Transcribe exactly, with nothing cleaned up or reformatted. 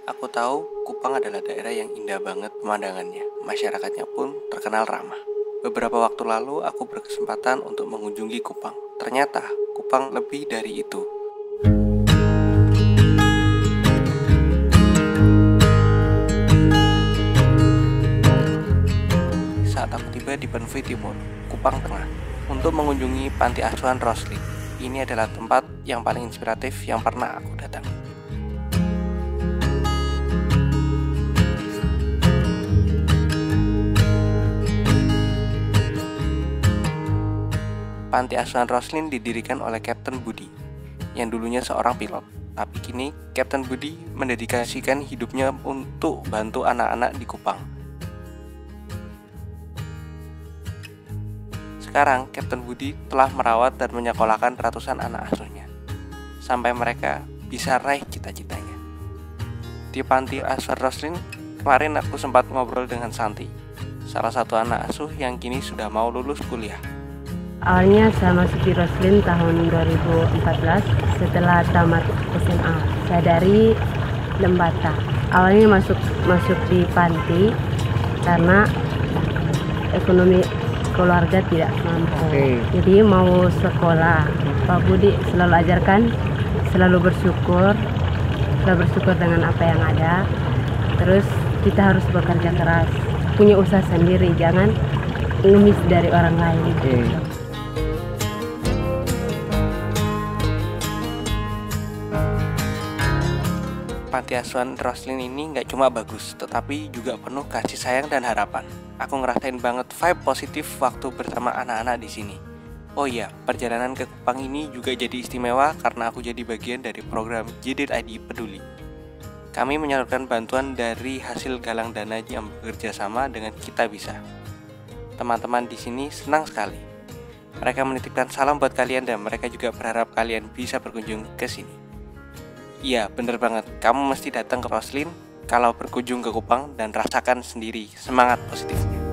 Aku tahu Kupang adalah daerah yang indah banget pemandangannya. Masyarakatnya pun terkenal ramah. Beberapa waktu lalu aku berkesempatan untuk mengunjungi Kupang. Ternyata Kupang lebih dari itu. Saat aku tiba di Banfui Timur, Kupang Tengah, untuk mengunjungi Panti Asuhan Roslin. Ini adalah tempat yang paling inspiratif yang pernah aku datangi. Panti Asuhan Roslin didirikan oleh Kapten Budi, yang dulunya seorang pilot. Tapi kini Kapten Budi mendedikasikan hidupnya untuk bantu anak-anak di Kupang. Sekarang Kapten Budi telah merawat dan menyekolahkan ratusan anak asuhnya, sampai mereka bisa raih cita-citanya. Di Panti Asuhan Roslin, kemarin aku sempat ngobrol dengan Santi, salah satu anak asuh yang kini sudah mau lulus kuliah. Awalnya saya masuk di Roslin tahun dua ribu empat belas setelah tamat S M A. Saya dari Lembata. Awalnya masuk masuk di panti karena ekonomi keluarga tidak mampu. Okay. Jadi mau sekolah. Pak Budi selalu ajarkan selalu bersyukur, selalu bersyukur dengan apa yang ada. Terus kita harus bekerja keras, punya usaha sendiri, jangan ngemis dari orang lain. Okay. Panti Asuhan Roslin ini nggak cuma bagus, tetapi juga penuh kasih sayang dan harapan. Aku ngerasain banget vibe positif waktu bersama anak-anak di sini. Oh iya, perjalanan ke Kupang ini juga jadi istimewa karena aku jadi bagian dari program J D I D Peduli. Kami menyalurkan bantuan dari hasil galang dana yang bekerja sama dengan Kita Bisa. Teman-teman di sini senang sekali. Mereka menitipkan salam buat kalian dan mereka juga berharap kalian bisa berkunjung ke sini. Iya, bener banget. Kamu mesti datang ke Roslin kalau berkunjung ke Kupang dan rasakan sendiri semangat positifnya.